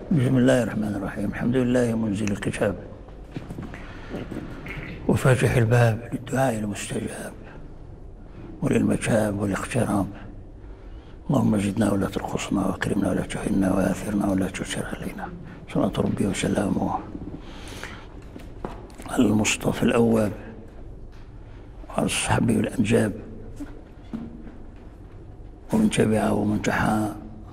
بسم الله الرحمن الرحيم. الحمد لله منزل الكتاب وفاتح الباب للدعاء المستجاب وللمتاب والاقتراب. اللهم زدنا ولا تنقصنا واكرمنا ولا تهنا واثرنا ولا تؤثر علينا. صلاة ربي وسلامه على المصطفى الأواب وعلى الصحابي الأنجاب ومن تبعه ومن تحى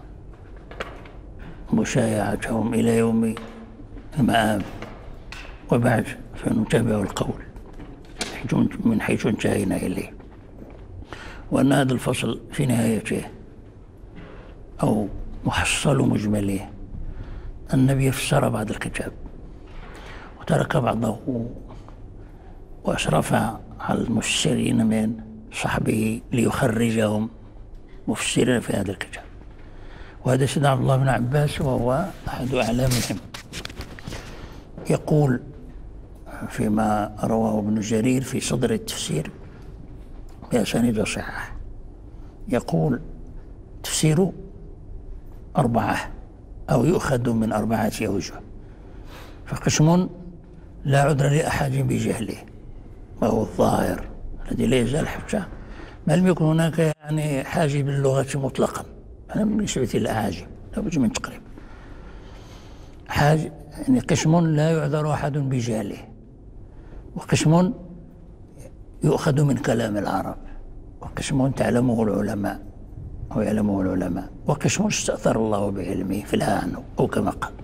مشايعتهم إلى يوم المآب. وبعد فنتابع القول من حيث انتهينا إليه، وأن هذا الفصل في نهايته أو محصل مجمله النبي فسر بعض الكتاب وترك بعضه وأشرف على المفسرين من صحبه ليخرجهم مفسرين في هذا الكتاب. وهذا سيدنا عبد الله بن عباس وهو أحد أعلامهم، يقول فيما رواه ابن جرير في صدر التفسير بأسانيد صحيحة، يقول: تفسير أربعة أو يؤخذ من 4 أوجه، فقسم لا عذر لأحد بجهله وهو الظاهر الذي لا يزال حتى ما لم يكن هناك يعني حاجب اللغة مطلقا. أنا بالنسبة للأعاجم لابد من تقريب يعني قسم لا يعذر أحد بجهله، وقسم يؤخذ من كلام العرب، وقسم تعلمه العلماء أو يعلمه العلماء، وقسم استأثر الله بعلمه في الآن أو كما قال.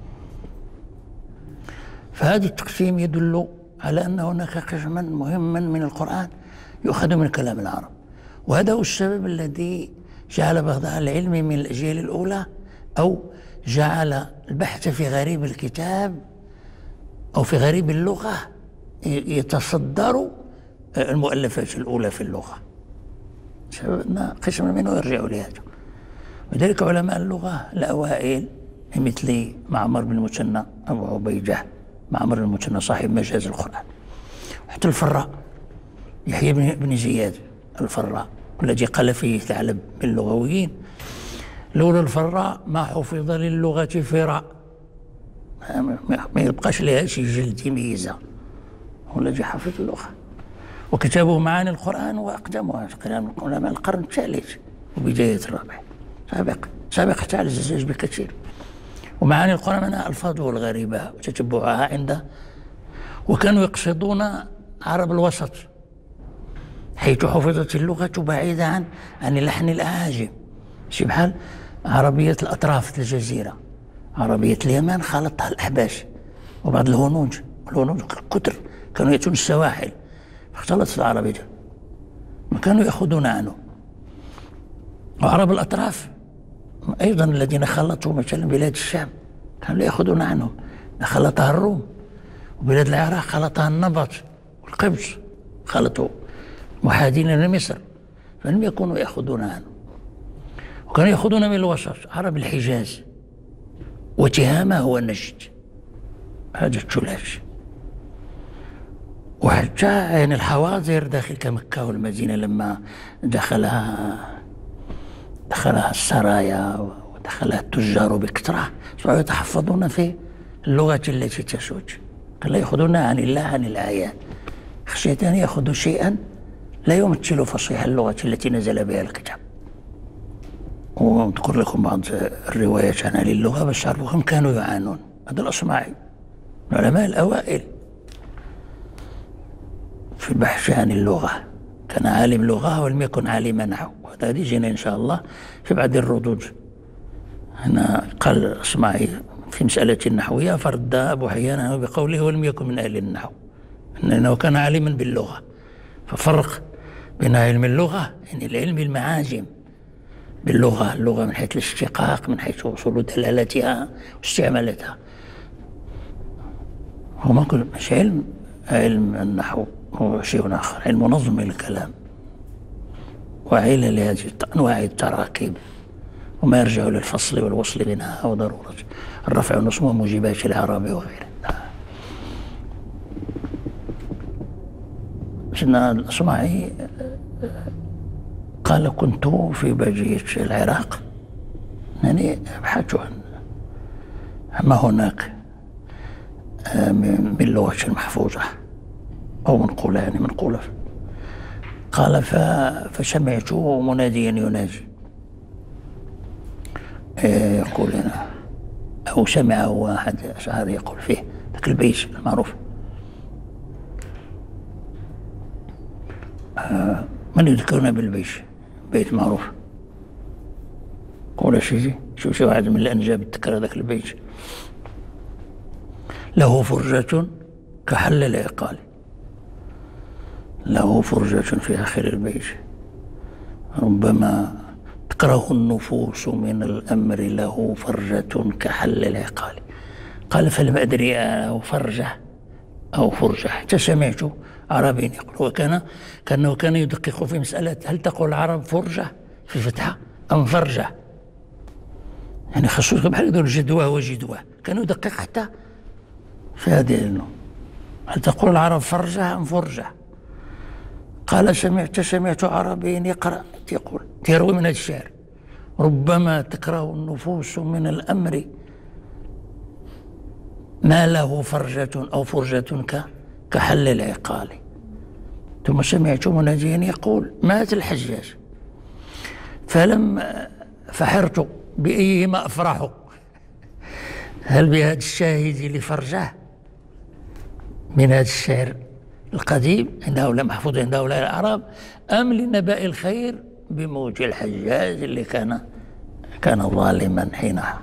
فهذا التقسيم يدل على أن هناك قسما مهما من القرآن يؤخذ من كلام العرب، وهذا هو السبب الذي جعل بعض أهل العلم من الأجيال الأولى أو جعل البحث في غريب الكتاب أو في غريب اللغة يتصدر المؤلفات الأولى في اللغة، سبب أن قسم منه يرجع لهذا. ولذلك علماء اللغة الأوائل مثل معمر بن المثنى أبو عبيدة، معمر بن المثنى صاحب مجاز القرآن، وحتى الفراء يحيى بن زياد الفراء الذي قال فيه ثعلب باللغويين: لولا الفراء ما حفظ للغة فراء. ما يبقاش لها شي جلد ميزة، هو الذي حفظ اللغة. وكتابه معاني القرآن وأقدمها كلام علماء القرن الثالث وبداية الرابع، سابق حتى على الزجاج بكثير. ومعاني القرآن منها ألفاظه الغريبة وتتبعها عنده، وكانوا يقصدون عرب الوسط حيث حفظت اللغة بعيدة عن لحن الأعاجم، بحال عربية الأطراف الجزيرة، عربية اليمن خلطها الأحباش وبعض الهنوج كتر كانوا يأتون السواحل فاختلطت العربية، ما كانوا يأخذون عنه. وعرب الأطراف أيضا الذين خلطوا مثلا بلاد الشام كانوا يأخذون عنهم، خلطها الروم، وبلاد العراق خلطها النبط والقبط، خلطوا محاذين لمصر فلم يكونوا يأخذون عنه. وكانوا يأخذون من الوسط، عرب الحجاز وتهامة هو نجد، هذا الثلاث. وحتى يعني الحواضر داخل كمكة والمدينة لما دخلها السرايا ودخلها التجار بكثرة صاروا يتحفظون في اللغة التي تسود، كانوا يأخذون عن الله عن الآيات، خشية أن يأخذوا شيئا لا يمثل فصيح اللغة التي نزل بها الكتاب. وأذكر لكم بعض الروايات عن أهل اللغة بس عرفوهم كانوا يعانون. هذا الأصمعي من العلماء الأوائل في البحث عن اللغة، كان عالم لغة ولم يكن عالم نحو، وهذا يجينا إن شاء الله في بعض الردود. هنا قال الأصمعي في مسألة نحوية فرد أبو حيان بقوله ولم يكن من أهل النحو، أنه كان عالما باللغة. ففرق بين علم اللغة يعني العلم المعاجم باللغة، اللغة من حيث الاشتقاق، من حيث وصول دلالتها واستعمالتها. هو ما كل مش علم النحو، هو شيء آخر، علم نظم الكلام وعلل هذه أنواع التراكيب وما يرجع للفصل والوصل بينها وضرورة الرفع والنصب وموجبات الإعراب وغيره. سيدنا الأصمعي قال: كنت في بادية العراق يعني أبحث ما هناك من لغة محفوظة أو منقولة، يعني منقولة. قال فسمعت مناديا ينادي يقول هنا، أو سمعه واحد أشعار يقول فيه ذاك البيت المعروف: من يذكرنا بالبيت؟ بيت معروف. قول سيدي شو واحد من الأنجاب تذكر ذاك البيت: له فرجة كحل العقال. له فرجة في آخر البيت: ربما تكره النفوس من الأمر له فرجة كحل العقال. قال فلم أدري أو فرجة أو فرجة، حتى سمعت عربي يقول، كأنه كان يدقق في مسألة هل تقول العرب فرجة في فتحة أم فرجة، يعني خصوصا بحال يقولوا جدوى وجدوى، كان يدقق حتى في هذه هل تقول العرب فرجة أم فرجة. قال سمعت عربي يقرأ يقول يروي من الشعر: ربما تكره النفوس من الأمر ما له فرجة أو فرجة كحل العقال. ثم سمعت مناديا يقول: مات الحجاج فلم فحرت بأيهما أفرح، هل بهذا الشاهد لفرجه من هذا الشعر القديم عند هؤلاء محفوظ عند هؤلاء الأعراب، أم لنبأ الخير بموت الحجاج اللي كان ظالما حينها.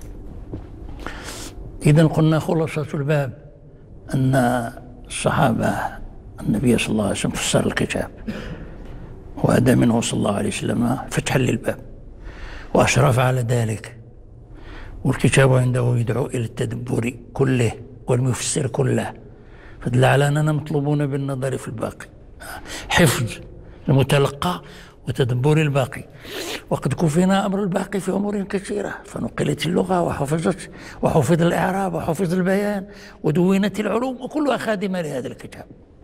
إذا قلنا خلاصة الباب أن الصحابة النبي صلى الله عليه وسلم فسر الكتاب، وأدى منه صلى الله عليه وسلم فتحا للباب وأشرف على ذلك، والكتاب عنده يدعو إلى التدبر كله والمفسر كله، فدل على أننا مطلوبون بالنظر في الباقي، حفظ المتلقى وتدبر الباقي. وقد كفينا أمر الباقي في أمور كثيرة، فنقلت اللغة وحفظ الإعراب وحفظ البيان ودونت العلوم، وكلها خادمة لهذا الكتاب.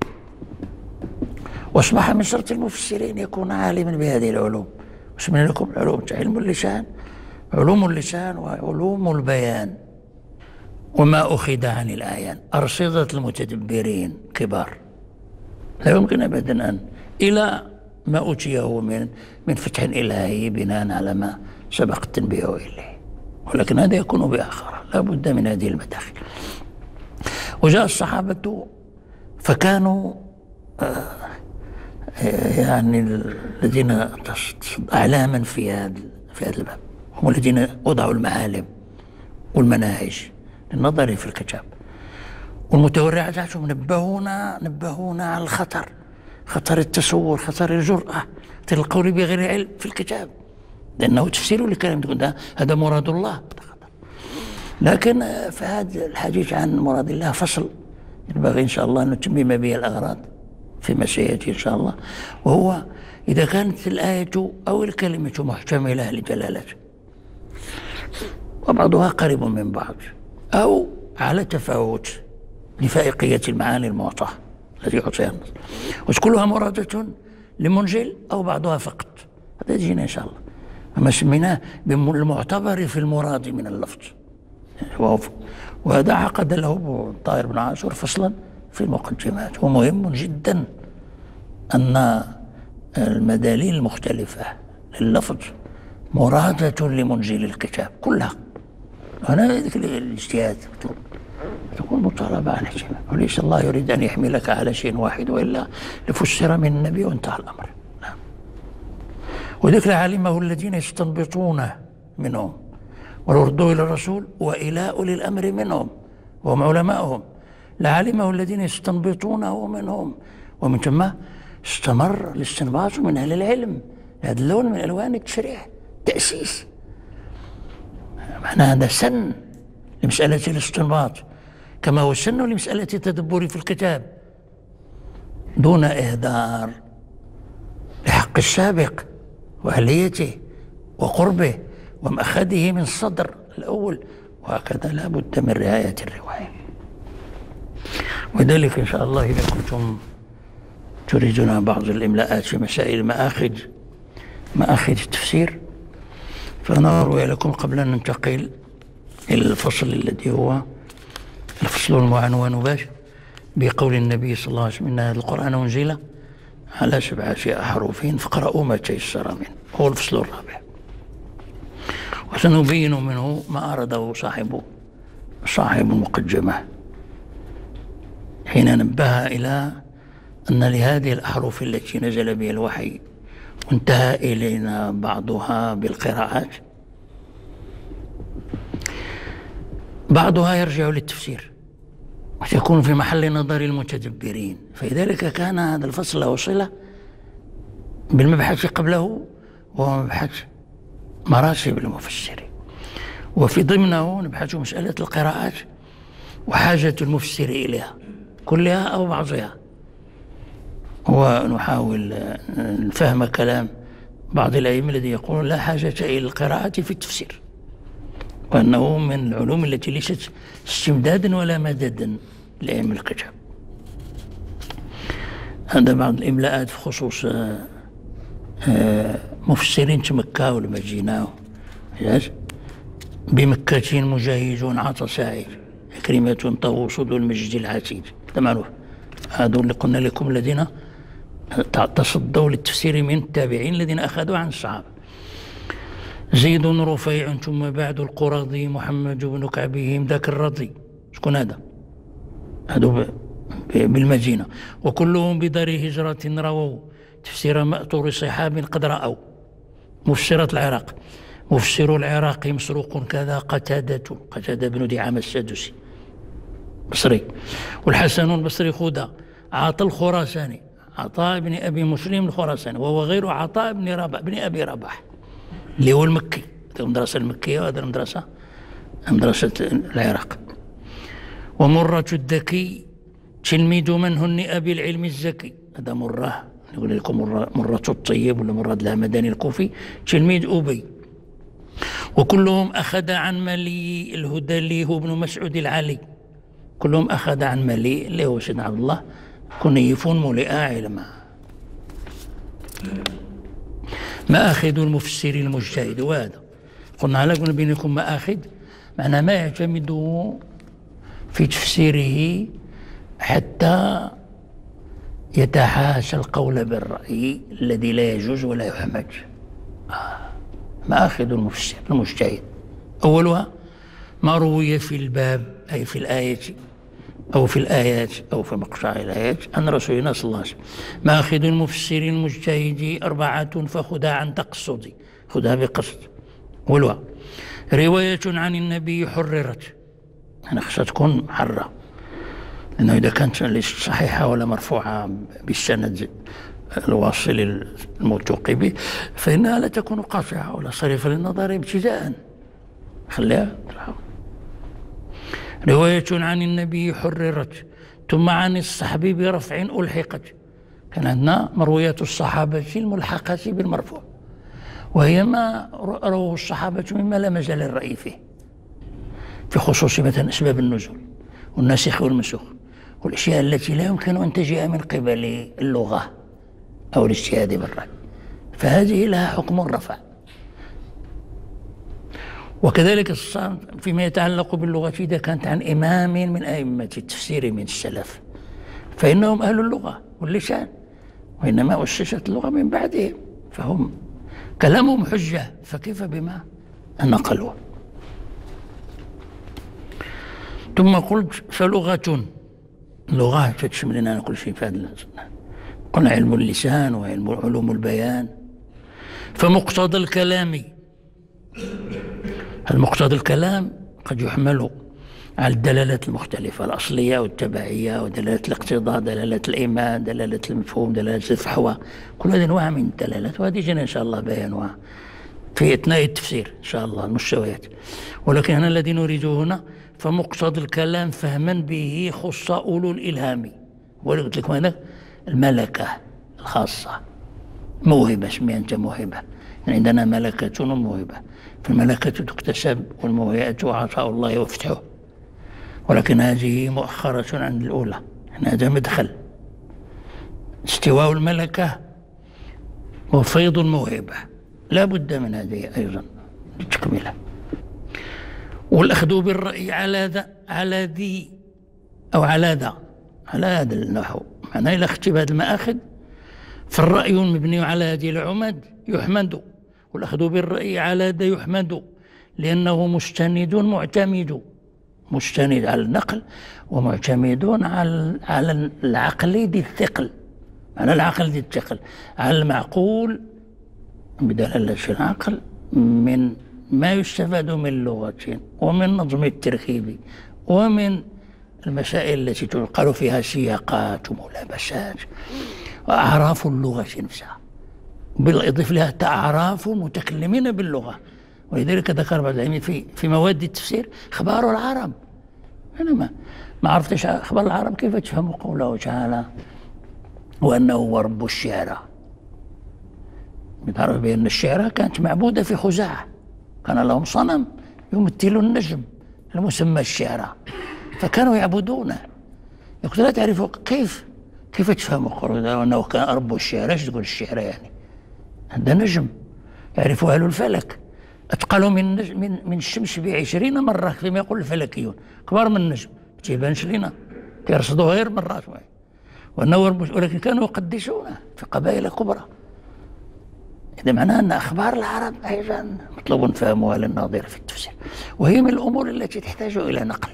واصبح من شرط المفسرين يكون عالما بهذه العلوم. وسمينا لكم العلوم: علم اللسان، علوم اللسان، وعلوم البيان. وما أخذ عن الآيان أرصدة المتدبرين كبار، لا يمكن أبدا أن إلى ما أوتيه من فتح إلهي بناء على ما سبق التنبيه إليه، ولكن هذا يكون بآخر، لا بد من هذه المداخل. وجاء الصحابة فكانوا يعني الذين أعلاما في هذا الباب، هم الذين وضعوا المعالم والمناهج للنظر في الكتاب. والمتورعات نبهونا على الخطر، خطر التصور، خطر الجرأة، خطر القول بغير علم في الكتاب، لأنه تفسير لكلام تقول هذا مراد الله. لكن فهذا الحديث عن مراد الله فصل ينبغي إن شاء الله أن نتمم به الأغراض فيما سيأتي إن شاء الله، وهو إذا كانت الآية أو الكلمة محتملة لدلالته وبعضها قريب من بعض، أو على تفاوت لفائقية المعاني المعطاة التي يعطيها النص، وكلها مرادة لمنزل أو بعضها فقط، هذا يجينا إن شاء الله. أما سميناه بالمعتبر في المراد من اللفظ، وهذا عقد له طاهر بن عاشور فصلا في المقدمات. ومهم جدا أن المداليل المختلفة لللفظ مرادة لمنزل الكتاب كلها. هنا الاجتهاد مطلوب، تكون مطالبة على شيء، وليس الله يريد أن يحملك على شيء واحد، وإلا لفسر من النبي وانتهى الأمر. نعم. وذكر علمه الذين يستنبطونه منهم ولو ردوا إلى الرسول وإلى أولي الأمر منهم وهم علماؤهم، لعلمه الذين يستنبطونه منهم، ومن ثم استمر الاستنباط من أهل العلم. هذا اللون من ألوان التشريع تأسيس، معنى هذا سن لمسألة الاستنباط، كما هو سن لمسألة التدبر في الكتاب دون إهدار لحق السابق وأهليته وقربه ومأخذه من الصدر الأول، وهكذا لا بد من رعاية الرواية. وذلك إن شاء الله إذا كنتم تريدون بعض الإملاءات في مسائل مآخذ التفسير، فأنا أروي لكم قبل أن ننتقل إلى الفصل الذي هو الفصل المعنون باش بقول النبي صلى الله عليه وسلم إن هذا القرآن أنزل على 7 أحرف فاقرأوا ما تيسر منه، هو الفصل الرابع. وسنبين منه ما أراده صاحب المقدمة حين نبه إلى أن لهذه الأحرف التي نزل بها الوحي وانتهى إلينا بعضها بالقراءات، بعضها يرجع للتفسير وتكون في محل نظر المتدبرين، فلذلك كان هذا الفصل له صلة بالمبحث قبله وهو مبحث مراتب المفسرين، وفي ضمنه نبحث مسألة القراءات وحاجة المفسر إليها كلها أو بعضها، ونحاول الفهم كلام بعض الأئمة الذي يقول لا حاجة إلى القراءة في التفسير، وأنه من العلوم التي ليست استمدادا ولا مددا لعلم الكتاب. هذا بعض الإملاءات في خصوص مفسرين مكة والمدينة. بمكة مجاهد عطى سعيد كلمة طاووس ذو المجد العتيد، معروف. هذول اللي قلنا لكم الذين تصدوا للتفسير من التابعين الذين أخذوا عن الصحابة. زيد رفيع ثم بعد القرظي محمد بن كعبهم ذاك الرضي، شكون هذا؟ هذا بالمدينة. وكلهم بدار هجرة رووا تفسير مأثور صحاب قد رأوا. مفسرة العراق، مفسر العراق مسروق كذا قتادة بن دعامة السدوسي بصري. والحسن البصري خذا عطاء الخراساني، عطاء بن أبي مسلم الخراساني، وهو غير عطاء بن أبي رباح اللي هو المكي، المدرسة المكية وهذا مدرسة العراق. ومرة الذكي تلميذ من هنئ بالعلم الزكي، هذا مرة نقول لكم مرة الطيب ولا مرة الهمداني الكوفي تلميذ أبي. وكلهم أخذ عن ملي الهدلي هو ابن مسعود العلي، كلهم أخذ عن ملي اللي هو سيدنا عبد الله كنيف ملئ علما. مآخذ المفسر المجتهد، وهذا قلنا على قلنا بينكم مآخذ معنى ما يعتمد في تفسيره حتى يتحاشى القول بالرأي الذي لا يجوز ولا يحمد. مآخذ المفسر المجتهد أولها ما روي في الباب أي في الآية أو في الآيات أو في مقطع الآيات عن رسولنا صلى الله عليه وسلم. مآخذ المفسر المجتهد 4 فخذها عن تقصد، خذها بقصد. أولها رواية عن النبي حررت، أنا خصها تكون حرة، لأنه إذا كانت ليست صحيحة ولا مرفوعة بالسند الواصل الموثوق به فإنها لا تكون قاطعة ولا صريفة للنظر ابتداء، خليها. رواية عن النبي حررت ثم عن الصحابي برفع ألحقت، كان عندنا مرويات الصحابة الملحقة بالمرفوع، وهي ما رواه الصحابة مما لا مجال الرأي فيه، في خصوص مثلا أسباب النزول والناسخ والمنسوخ والأشياء التي لا يمكن أن تجيء من قبل اللغة أو الاجتهاد بالرأي، فهذه لها حكم الرفع. وكذلك فيما يتعلق باللغة إذا كانت عن إمام من أئمة التفسير من السلف فإنهم أهل اللغة واللسان، وإنما أسست اللغة من بعدهم، فهم كلامهم حجة، فكيف بما نقلوا. ثم قلت فلغة، لغة تشمل لنا كل شيء في هذا، قلنا علم اللسان وعلوم البيان. فمقتضى الكلام، المقتضى الكلام قد يحمل على الدلالات المختلفة الأصلية والتبعية ودلالة الاقتضاء، دلالة الإيمان، دلالة المفهوم، دلالة الفحوى، كل هذه أنواع من الدلالات، وهذه جينا إن شاء الله بيانها في أثناء التفسير إن شاء الله المستويات. ولكن هنا الذي نريده هنا فمقتضى الكلام فهما به خص أولو الإلهام، وقلت لكم هنا الملكة الخاصة، موهبة، اسمها أنت موهبة، يعني عندنا ملكة وموهبة، فالملكة تكتسب والموهبة عطاء الله وفتحه، ولكن هذه مؤخرة عن الأولى، يعني هذا مدخل. استواء الملكة وفيض الموهبة لا بد من هذه أيضا لتكملها. والأخذ بالرأي على ذي أو على ذا، على هذا النحو، معناه إلى اختي بهذا المآخذ فالرأي المبني على هذه العمد يحمد، والأخذ بالرأي على ذا يحمد لأنه مستند على النقل ومعتمد على العقل ذي الثقل، على العقل ذي الثقل، على المعقول بدلالة العقل من ما يستفاد من لغة ومن نظم التركيب ومن المسائل التي تنقل فيها سياقات وملابسات وأعراف اللغة نفسها، بالإضافة لها أعراف المتكلمين باللغة. ولذلك ذكر بعض العلماء في مواد التفسير أخبار العرب. أنا ما عرفتش أخبار العرب كيف تفهم قوله تعالى وأنه هو رب الشعرى. تعرف بأن الشعرى كانت معبودة في خزاعة، كان لهم صنم يمثل النجم المسمى الشعرى، فكانوا يعبدونه. يقول لا تعرفوا كيف تفهم قوله وأنه كان رب الشعرى؟ ايش تقول الشعرى يعني؟ هذا نجم يعرفه أهل الفلك، أثقل من الشمس ب20 مرة فيما يقول الفلكيون، كبار من النجم، ما تيبانش لنا، كيرصدوه غير مرات، ولكن كانوا يقدسونه في قبائل كبرى. إذا معناه أن أخبار العرب أيضا مطلوب فهمها للناظر في التفسير، وهي من الأمور التي تحتاج إلى نقل.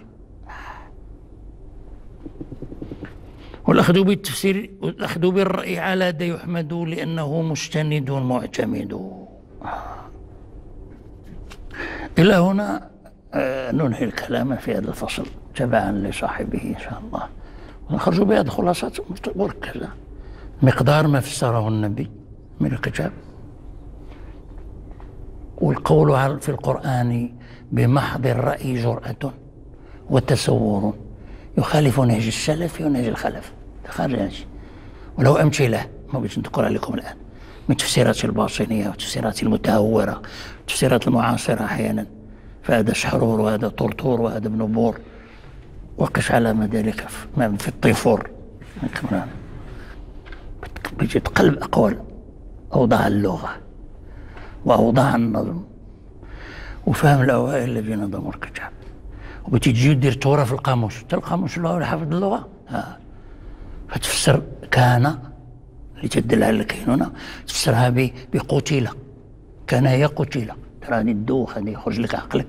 والأخذ بالتفسير والأخذ بالرأي على ذا يحمد لأنه مستند معتمد. إلى هنا ننهي الكلام في هذا الفصل تبعا لصاحبه إن شاء الله، ونخرج بهذه خلاصات مركزة: مقدار ما فسره النبي من الكتاب، والقول في القرآن بمحض الرأي جرأة وتسور يخالف نهج السلف ونهج الخلف. خارج ولو أمثلة ما بغيتش نذكر عليكم الآن من تفسيرات الباطنية وتفسيرات المتهورة وتفسيرات المعاصرة أحيانا، فهذا شحرور وهذا طرطور وهذا ابن بور، وقس على ما ذلك في الطيفور. بيجي تقلب أقوال أوضاع اللغة وأوضاع النظم وفهم الأوائل الذين نظموا الكتاب، وبتجي دير تورة في القاموس، القاموس اللغة ولا حافظ اللغة فتفسر كان لتدل على الكينونة، تفسرها بقتيلة، كان هي قتيلة، ترى هذه الدوخ هذه يخرج لك عقلك،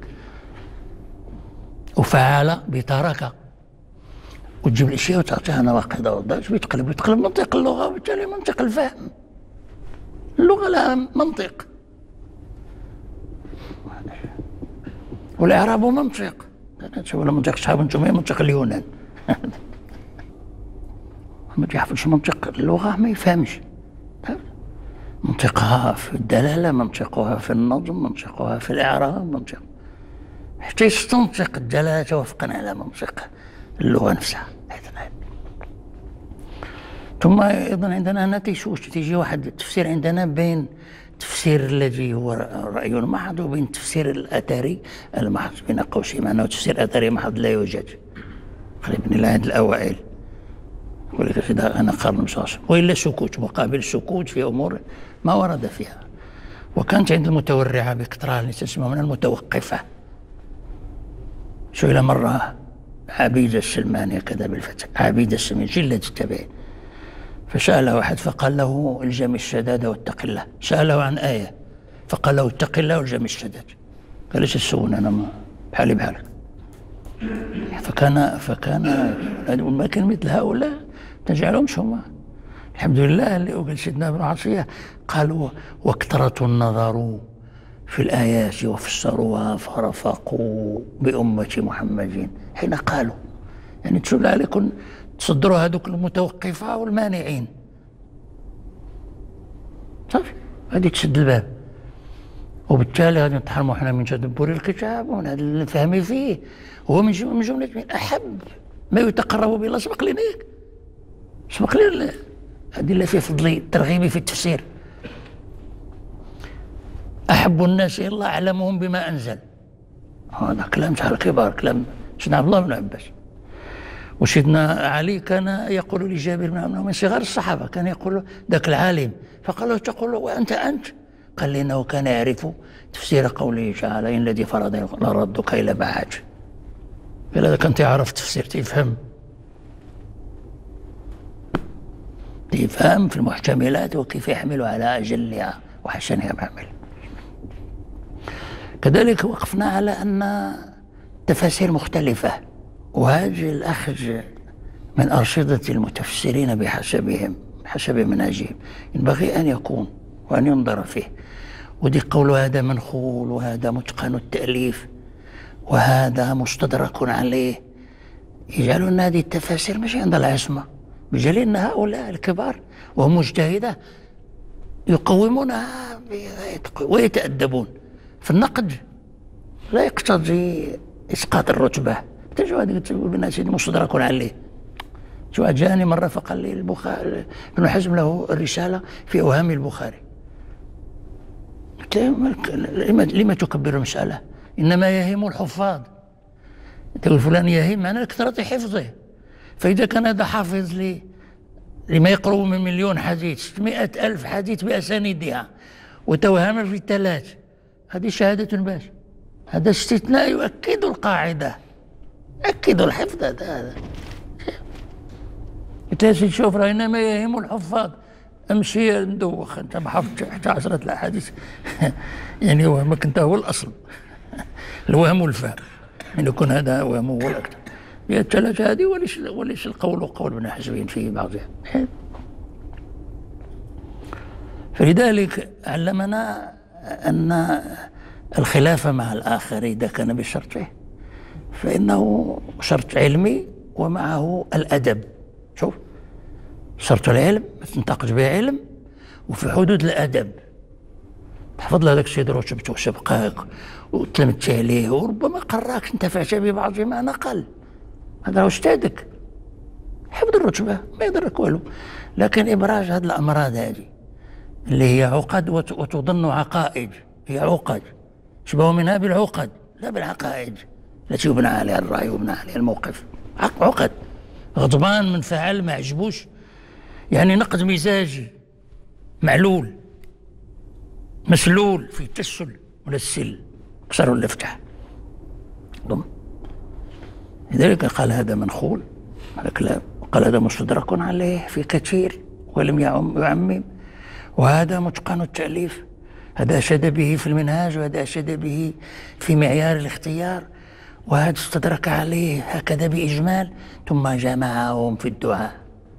وفعل بترك، وتجيب الاشياء وتعطيها نواقض وضعف، بيتقلب منطق اللغة وبالتالي منطق الفهم. اللغة لها منطق والإعراب منطق، ولا منطق أصحاب الجمهورية، منطق اليونان. ما يحفظش منطق اللغة ما يفهمش، منطقها في الدلالة، منطقها في النظم، منطقها في الإعراب، حتى يستنطق الدلالة وفقا على منطق اللغة نفسها. ثم أيضا عندنا هنا تيجي واحد التفسير عندنا بين التفسير الذي هو رأي محض وبين التفسير الأثري المحض، بين قوسين، معناه تفسير أثري محض لا يوجد قريب من العهد الأوائل، يقول لك أنا قرن مصاص، وإلا سكوت مقابل سكوت في أمور ما ورد فيها. وكانت عند المتورعة بكثرة اللي تسمى من المتوقفة. سئل مرة عبيد السلماني كذا بالفتح، عبيد السلماني جلة التابعين، فسأله واحد فقال له الزم الشداد واتق الله، سأله عن آية فقال له اتق الله والزم الشداد، قال ايش تسوون أنا بحالي بحالك. فكان ما كان مثل هؤلاء تجعلهمش هما. الحمد لله اللي قال سيدنا ابن عطية قالوا وكثرة النظر في الآيات وفسروها فرفقوا بأمة محمد حين قالوا، يعني تشول عليكم تصدروا هذوك المتوقفة والمانعين، صافي هذه تسد الباب، وبالتالي غادي نتحرموا حنا من تدبر الكتاب ومن هذا الفهم فيه، وهو من جملة من أحب ما يتقرب به الله. سبق لنا هذه اللي فيه فضل الترغيب في التفسير. أحب الناس إلى الله أعلمهم بما أنزل، هذا كلام تاع الكبار، كلام سيدنا عبد الله بن عباس. وسيدنا علي كان يقول لجابر بن عبد الله من صغار الصحابة، كان يقول ذاك العالم، فقال له تقول له وأنت قال لي إنه كان يعرف تفسير قوله تعالى إن الذي فرض لردك إلى معاد. قال إذا كنت يعرف تفسير تفهم في المحتملات وكيف يحمل على أجلها وحسنها محمل. كذلك وقفنا على أن تفاسير مختلفة، وهذا الأخذ من أرصدة المتفسرين بحسب منهجهم ينبغي أن يكون وأن ينظر فيه. ودي قول هذا منخول وهذا متقن التأليف وهذا مستدرك عليه، يجعل أن هذه التفاسير مش عند العصمة، بجل أن هؤلاء الكبار وهم مجتهدة يقومونها ويتأدبون في النقد، لا يقتضي إسقاط الرتبة. تجوا تقول بالناس مستدرك عليه. شو جاني مرة فقال لي البخاري ابن حزم له الرسالة في أوهام البخاري. قلت له لما تكبر المسألة؟ إنما يهم الحفاظ. تقول فلان يهم معنى كثرة حفظه، فإذا كان هذا حافظ لما يقرب من 1,000,000 حديث 600,000 حديث بأسانيدها وتوهم في 3، هذه شهادة بس. هذا استثناء يؤكد القاعدة، يؤكد الحفظ. هذا شوف راه إنما يهم الحفاظ. امشي ندوخ انت ما حفظتش حتى 10 الأحاديث يعني وهمك انت هو الأصل. الوهم والفهم ان يكون هذا وهم هو الأكثر. هي الثلاثة هذه وليس القول قول ابن حزم في بعضها. فلذلك علمنا أن الخلاف مع الآخر إذا كان بشرطه فإنه شرط علمي ومعه الأدب. شوف شرط العلم تنتقد به علم وفي حدود الأدب، تحفظ له هذاك الشيء رتبته وسبقاك وتلمت عليه وربما قراك انتفعت ببعض ما نقل، هذا هو أستاذك. حفظ الرتبة ما يضرك والو، لكن إبراز هذه الأمراض هذه اللي هي عقد وتظن عقائد، هي عقد شبه منها بالعقد لا بالعقائد التي يبنى عليها الرأي ويبنى عليها الموقف. عقد غضبان من فعل ما عجبوش، يعني نقد مزاجي معلول مسلول في التسل ولا السل كسر ولا فتح ضم. لذلك قال هذا منخول هذا كلام، وقال هذا مستدرك عليه في كثير ولم يعمم، وهذا متقن التأليف. هذا أشاد به في المنهاج وهذا أشاد به في معيار الاختيار، وهذا استدرك عليه هكذا بإجمال، ثم جمعهم في الدعاء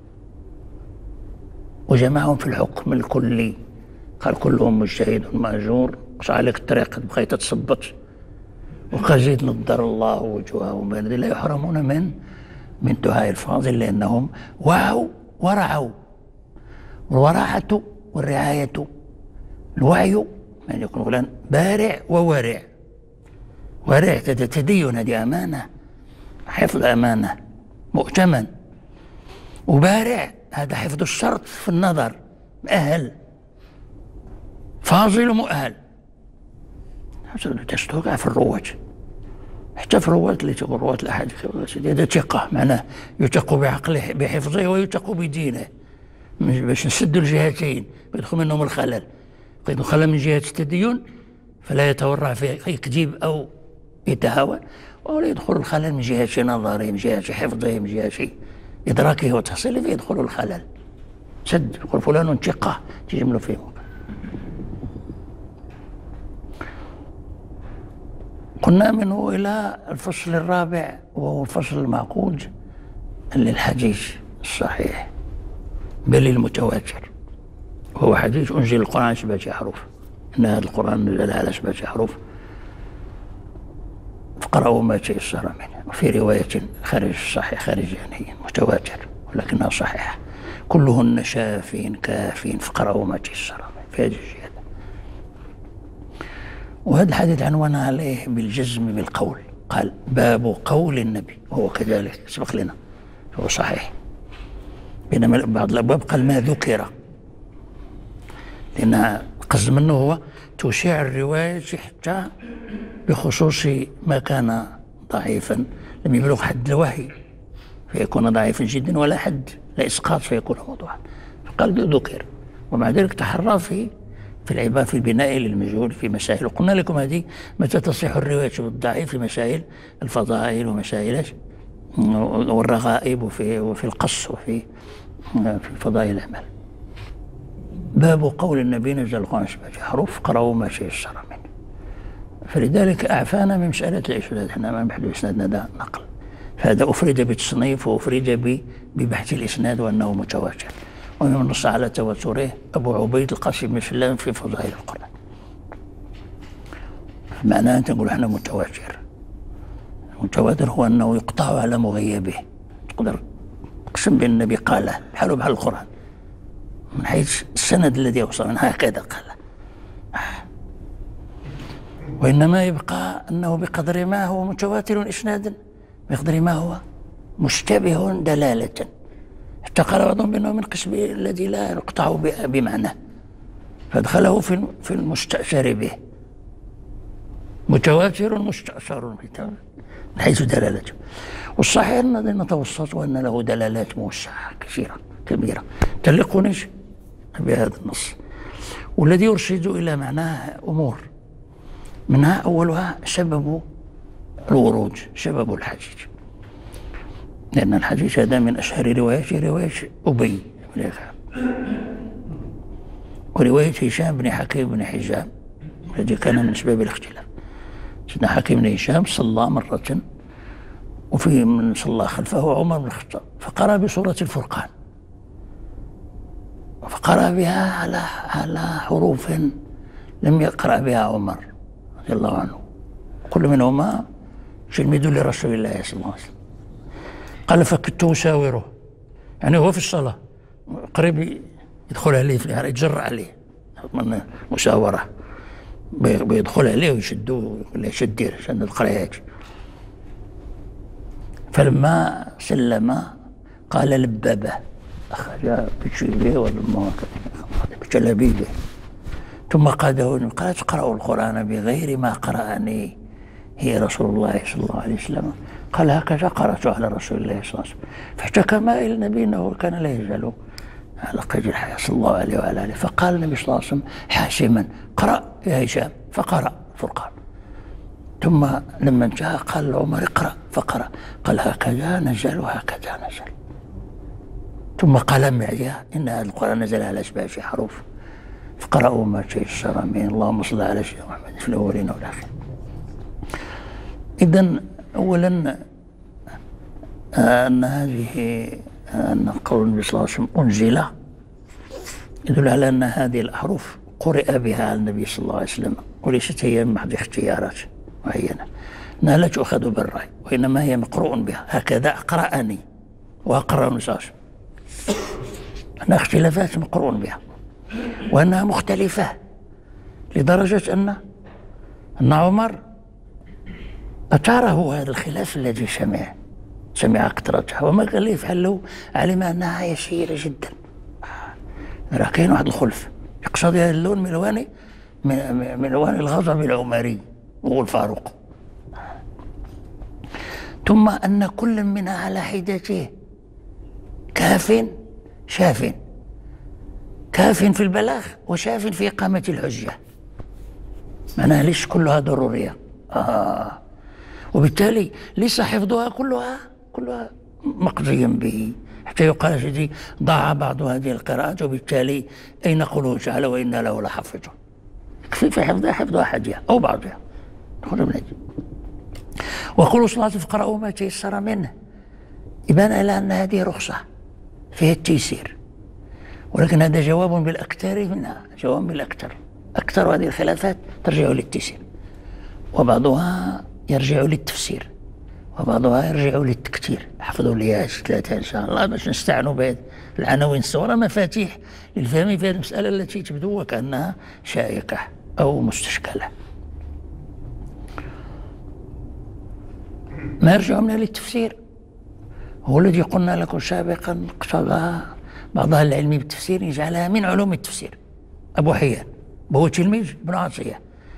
وجمعهم في الحكم الكلي. قال كلهم مجتهد مأجور، قص عليك الطريق بقيت تصبط، وقال زيد نضر الله وجوههم لا يحرمون من دعاء الفاضل لأنهم وعوا ورعوا. والوراعة والرعاية، الوعي يعني يكون فلان بارع وورع. ورع تدين، هذه أمانة، حفظ أمانة مؤتمن. وبارع هذا حفظ الشرط في النظر، مؤهل فاضل ومؤهل. تستوقع في الرواة، حتى في الرواة اللي تقول رواة الأحاديث هذا ثقة، معناه يثق بعقله بحفظه ويثق بدينه، باش نسدوا الجهتين ويدخل منهم الخلل. يدخل خلل من جهة التدين فلا يتورع في يكذب أو يتهاون، ولا يدخل الخلل من جهة نظره من جهة حفظه من جهة إدراكه وتحصيله فيدخل الخلل. سد يقول فلان ثقة تجمله فيه. قلنا منه إلى الفصل الرابع وهو الفصل المعقود للحديث الصحيح بل المتواتر، وهو حديث أنزل القرآن 7 أحرف، إن هذا القرآن نزل على 7 أحرف فقرأوا ما تيسر منه. وفي رواية خارج الصحيح خارج يعني متواتر ولكنها صحيحة كلهن شاف كاف فقرأوا ما تيسر منه في هذه الزيادة. وهذا الحديث عنوان عليه بالجزم بالقول، قال باب قول النبي، وهو كذلك سبق لنا هو صحيح، بينما بعض الأبواب قال ما ذكر، لأن قصد منه هو توسيع الرواية حتى بخصوص ما كان ضعيفا لم يبلغ حد الوحي فيكون ضعيفا جدا، ولا حد لا إسقاط فيكون موضوعا، فقال ذكر. ومع ذلك تحرى في في البناء للمجهول في مسائل. قلنا لكم هذه متى تصح الرواية بالضعيف في مسائل الفضائل ومسائل والرغائب وفي القص وفي فضائل الأعمال. باب قول النبي نزل القرآن 7 حروف قرأوا ما تيسر منه. فلذلك أعفانا من مسألة الإسناد، احنا ما نبحث بإسنادنا ده نقل، فهذا أفرد بالتصنيف وأفرد ببحث الإسناد وأنه متواتر، ومن نص على تواتره أبو عبيد القاسم بن سلام في فضائل القرآن. معناه أنت نقول احنا متواتر. المتواتر هو أنه يقطع على مغيبه، تقدر تقسم بأن النبي قاله بحاله بحال القرآن من حيث السند الذي وصل من هكذا قال. وإنما يبقى أنه بقدر ما هو متواتر إسنادا بقدر ما هو مشتبه دلالة، حتى قال بعضهم بأنه من قسم الذي لا يقطع بمعناه، فادخله في المستأثر به. متواتر مستأثر من حيث دلالته. والصحيح أن نتوسط وأن له دلالات موسعة كثيرة كبيرة تلقني بهذا النص، والذي يرشد إلى معناه أمور، منها أولها سبب الورود، سبب الحديث، لأن الحديث هذا من أشهر رواية أبي بن كعب، ورواية هشام بن حكيم بن حزام الذي كان من أسباب الاختلاف. سيدنا حكيم بن هشام صلى مرة وفي من صلى خلفه عمر بن الخطاب، فقرأ بسورة الفرقان، فقرأ بها على حروف لم يقرأ بها عمر رضي الله عنه، كل منهما تلميذ لرسول الله صلى الله عليه وسلم. قال فكنت أساوره، يعني هو في الصلاة قريب يدخل عليه في الحرة يتجرأ عليه من مساورة، بيدخل عليه ويشدوه ولا يشدير عشان القرايات. فلما سلم قال لبابه، أخذ بجيبه بجلابيبه، ثم قاده قال تقرأوا القرآن بغير ما قرأني هي رسول الله صلى الله عليه وسلم. قال هكذا قرأت على رسول الله صلى الله عليه وسلم، فاشتكى إلى النبي أنه كان لا يزال على قيد الحياة صلى الله عليه وعلى آله. فقال النبي صلى الله عليه وسلم حاسما قرأ يا هشام، فقرأ الفرقان. ثم لما انتهى قال عمر اقرأ، فقرأ، قال هكذا نزل وهكذا نزل. ثم قال معي إن هذا القرآن نزل على 7 حروف فقرأوا ما تيسر منه، اللهم صل على سيدنا محمد في الأولين والآخرين. إذن أولا أن قول النبي صلى الله عليه وسلم أنزل يدل على أن هذه الأحرف قرئ بها النبي صلى الله عليه وسلم، وليست هي من محض اختيارات معينة، أنها لا تؤخذ بالرأي، وإنما هي مقروء بها. هكذا أقرأني وأقرأ النبي صلى الله عليه وسلم، أنها اختلافات مقروء بها، وأنها مختلفة لدرجة أن عمر أثاره هذا الخلاف الذي سمع كثرتها، وما قال يفعل له، علم أنها يسيرة جدا. راه كاين واحد الخلف يقصد هذا اللون من ألوان الغضب العمري وهو الفاروق. ثم أن كل منها على حدته كاف شاف، كاف في البلاغ وشاف في إقامة الحجة، معناها ليش كلها ضرورية. وبالتالي ليس حفظها كلها مقضيا به، حتى يقال سيدي ضاع بعض هذه القراءات، وبالتالي أين قوله تعالى وإنا له لحافظون، يكفي في حفظ أحدها أو بعضها. وقوله صلى الله عليه وسلم فقرأوا ما تيسر منه، يبان على أن هذه رخصة فيها التيسير، ولكن هذا جواب بالأكثر منها، جواب بالأكثر. أكثر هذه الخلافات ترجع للتيسير، وبعضها يرجع للتفسير، وبعضها يرجع للتكتير. حفظوا لي 3 إن شاء الله باش نستعنوا بهذه العناوين الصغرى مفاتيح للفهم في هذه المسألة التي تبدو وكأنها شائكة أو مستشكلة. ما يرجع منها للتفسير هو الذي قلنا لكم سابقا اقتضى بعضها العلمي بالتفسير يجعلها من علوم التفسير. أبو حيان وهو تلميذ ابن عطية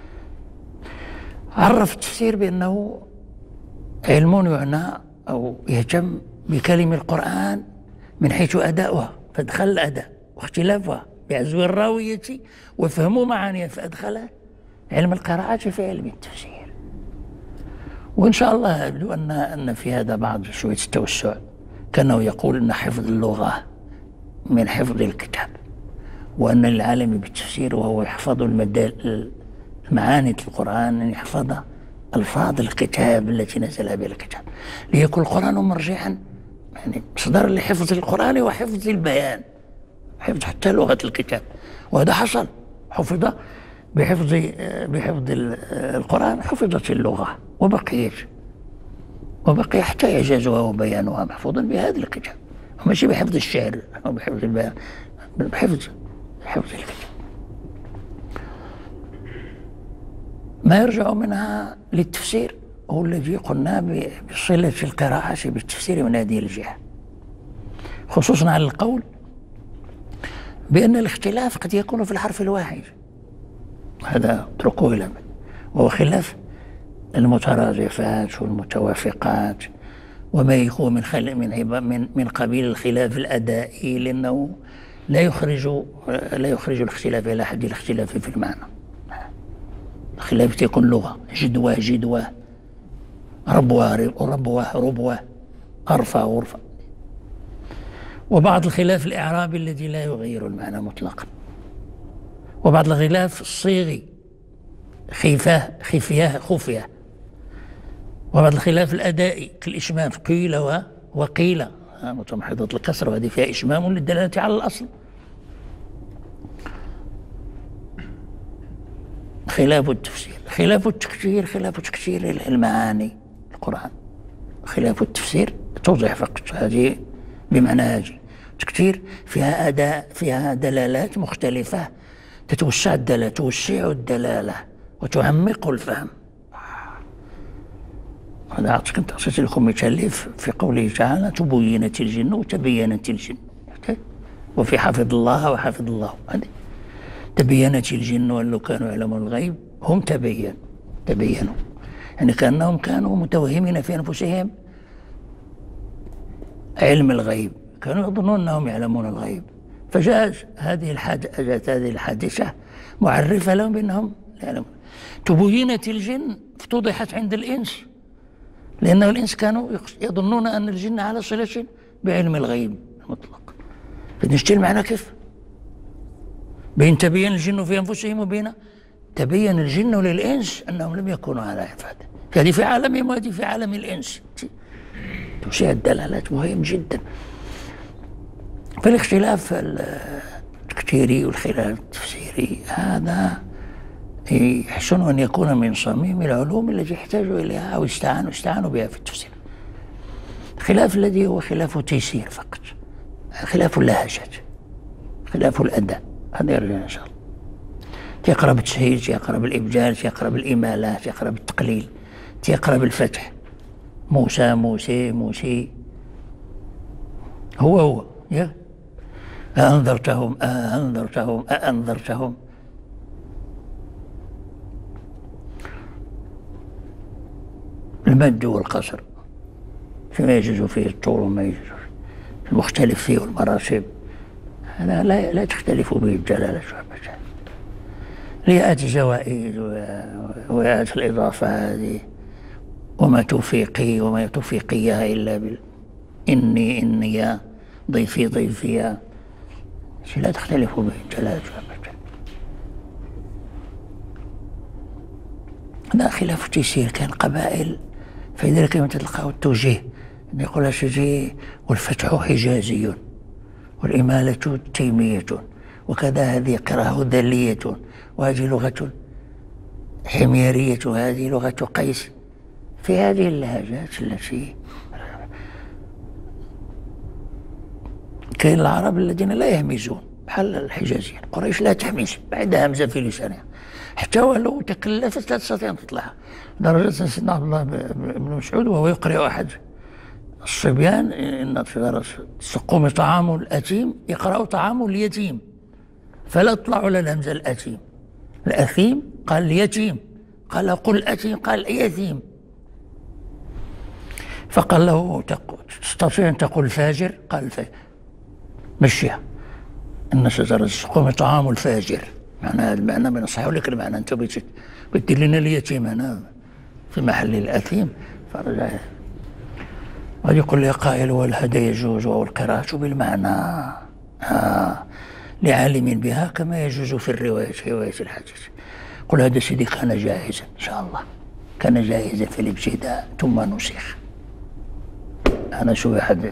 عرف التفسير بأنه علم يعنى أو يهتم بكلم القرآن من حيث أداؤها، فدخل الأداء واختلافها بعزو الراوية وفهم معانيها، فأدخل علم القراءات في علم التفسير. وإن شاء الله يبدو أن في هذا بعض شوية التوسع، كأنه يقول أن حفظ اللغة من حفظ الكتاب، وأن العالم بالتفسير وهو يحفظ المعاني القرآن أن يحفظ ألفاظ الكتاب التي نزل بها الكتاب، ليكون القرآن مرجعا يعني مصدر لحفظ القرآن وحفظ البيان، حفظ حتى لغة الكتاب. وهذا حصل، حفظ بحفظ القرآن حفظت اللغة وبقي حتى إعجازها وبيانها محفوظا بهذا الكتاب، وماشي بحفظ الشعر أو بحفظ البيان، بحفظ الكتاب. ما يرجع منها للتفسير هو الذي قلنا بصلة القراءة بالتفسير من هذه الجهة، خصوصا على القول بأن الاختلاف قد يكون في الحرف الواحد، هذا اتركوه لنا، وهو خلاف المترادفات والمتوافقات وما يكون من قبيل الخلاف الأدائي، لأنه لا يخرج الاختلاف إلى حد الاختلاف في المعنى. الخلاف يكون لغة، جدوى، ربوة، أرفع. وبعض الخلاف الإعرابي الذي لا يغير المعنى مطلقا، وبعض الخلاف الصيغي، خفية، وبعض الخلاف الأدائي كالإشمام، قيل وقيل متمحضة الكسر، وهذه فيها إشمام للدلالة على الأصل. خلاف التفسير، خلاف تكسير المعاني القرآن، خلاف التفسير توضح فقط هذه بمعنى هذه. تكسير فيها أداء، فيها دلالات مختلفة توسع الدلالة وتعمق الفهم. هذا كنت أعطيت لكم مثال في قوله تعالى تبينت الجن وتبينت الجن، وفي حفظ الله وحفظ الله. تبينت الجن ولو كانوا يعلمون الغيب هم تبينوا، يعني كأنهم كانوا متوهمين في أنفسهم علم الغيب، كانوا يظنون أنهم يعلمون الغيب، فجاءت هذه الحادثة معرفة لهم بأنهم لا يعلمون. تبينت الجن افتضحت عند الإنس، لأنه الإنس كانوا يظنون أن الجن على صلة بعلم الغيب المطلق. فنشتري المعنى كيف؟ بين تبين الجن في أنفسهم وبين تبين الجن للإنس أنهم لم يكونوا على عبادة. هذه في عالمهم وهذه في عالم الإنس، توسيع الدلالات مهم جدا. فالاختلاف التكتيري والخلاف التفسيري هذا يحسن أن يكون من صميم العلوم التي يحتاجوا إليها أو يستعانوا بها في التفسير. الخلاف الذي هو خلاف تيسير فقط، خلاف اللهجات، خلاف الأداء، هذا يرجع إن شاء الله. تيقرأ بالتسهيل، تيقرأ بالإبجال، تيقرأ بالإمالة، تيقرأ بالتقليل، تيقرأ بالفتح، موسى هو أأنذرتهم المد والقصر فيما يجوز فيه الطول وما يجوز، المختلف فيه والمراتب هذا لا تختلف به الجلالة أبدا. ليأت الزوائد ويأت الإضافة هذه وما توفيقيها إلا إني ضيفي لا تختلف به الجلالة أبدا. هذا خلاف تيسير، كان قبائل فلذلك لما تلقاه التوجيه يقول الشجيه والفتح حجازي والإمالة تيمية، وكذا هذه قراءة ذلية، وهذه لغة حميرية، وهذه لغة قيس. في هذه اللهجات التي كاين العرب الذين لا يهمزون بحال الحجازيين، قريش لا تهمز بعد همزة في لسانها، حتى ولو تكلفت لا تستطيع أن تطلعها. درجة سيدنا عبد الله بن مسعود وهو يقرأ أحد الصبيان إن سقوم طعام الأتيم يقرأ طعام اليتيم، فلا تطلع على الهمزة الأثيم قال اليتيم، قال قل أتيم قال يتيم، فقال له تستطيع أن تقول فاجر قال فاجر مشيها، إن شجرة الزقوم طعام الفاجر. معناها هذا المعنى بنصحوا لك المعنى، أنت بتدير لنا اليتيم هنا في محل الأثيم فرجع. قد يقول لي قائل والهدى يجوز والقراءة بالمعنى لعالم بها كما يجوز في الرواية رواية الحديث. قل هذا سيدي كان جائزا إن شاء الله، كان جائزا في الابتداء ثم نسخ. أنا شو أحد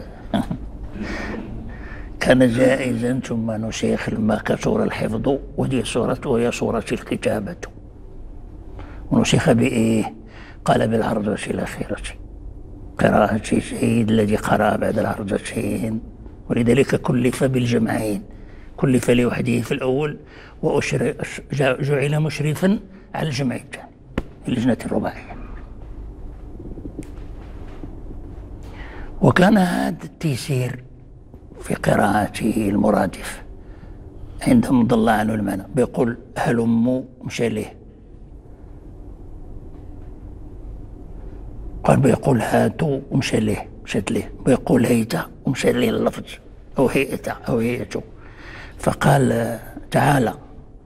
كان جائزا ثم نسخ لما كثر الحفظ وهي صورة الكتابة. ونسخ بإيه؟ قال بالعرضة الأخيرة، قراءة الشهيد الذي قرأ بعد العرضتين، ولذلك كلف بالجمعين، كلف لوحده في الأول وجعل مشرفا على الجمع الثاني اللجنة الرباعية. وكان هذا التيسير في قراءته المرادف عندهم ضل عنه المعنى، بيقول هلم مشى ليه، قال بيقول هاتوا ومشى ليه مشت ليه، بيقول هيتا ومشى ليه اللفظ أو هيئتا أو هيئته، فقال تعالى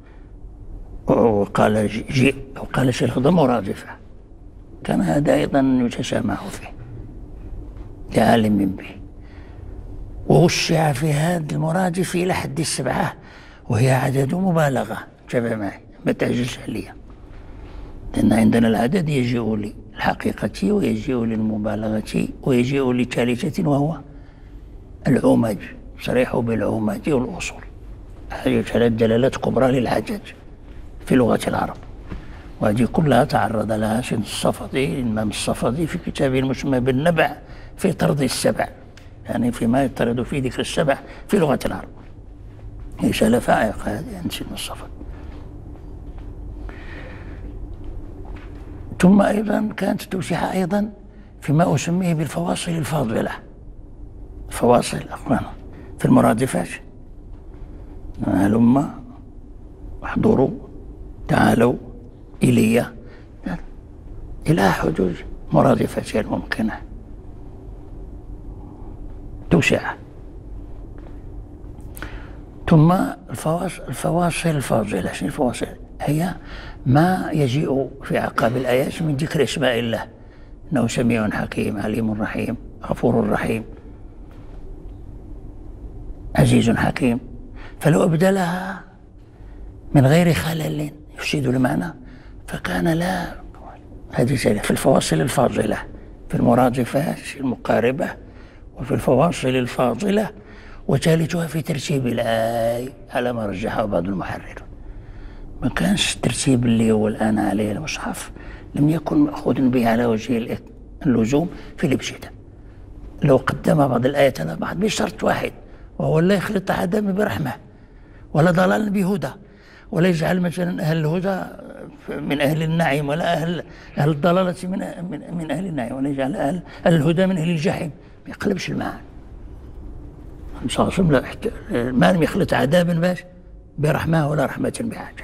وقال جئ وقال شيخ مرادفة. كان هذا أيضا يتسامح فيه لعالم به. ووشع في هذا المرادف إلى حد 7، وهي عدد مبالغة. تابع معي ما تعجلش عليا، لأن عندنا العدد يجيء للحقيقة ويجيء للمبالغة ويجيء لثالثة وهو العمج، صريح بالعمج والأصول. هذه 3 دلالات كبرى للعدد في لغة العرب، وهذه كلها تعرض لها سيد الصفدي الإمام الصفدي في كتابه المسمى بالنبع في طرد ال7، يعني فيما يطرد في ذكر ال7 في لغة العرب. رسالة فائقة هذه عند سيدنا الصفدي. ثم أيضا كانت توسعة أيضا فيما أسميه بالفواصل الفاضلة. فواصل أخوانا في المرادفات، هلم احضروا تعالوا إلي إلى حدود مرادفتها الممكنة توسع. ثم الفواصل الفاضلة. شنو الفواصل؟ هي ما يجيء في أعقاب الآيات من ذكر أسماء الله، إنه سميع حكيم عليم رحيم غفور رحيم عزيز حكيم، فلو أبدلها من غير خلل يفسد المعنى فكان لا. هذه في الفواصل الفاضلة في المرادفات المقاربة وفي الفواصل الفاضلة، وثالثها في ترتيب الآية على ما رجحه بعض المحررين. ما كانش الترتيب اللي هو الآن عليه المصحف لم يكن مأخوذ به على وجه اللزوم في الابتداء. لو قدم بعض الآيات على بعض بشرط واحد، وهو لا يخلط عدم برحمة ولا ضلال بهدى، ولا يجعل مثلا أهل الهدى من أهل النعيم ولا أهل الضلالة من أهل النعيم، ولا يجعل أهل الهدى من أهل الجحيم. ما يقلبش المعنى. صلى الله عليه وسلم ما لم يخلط عذابا باش برحمة ولا رحمة بحاجة.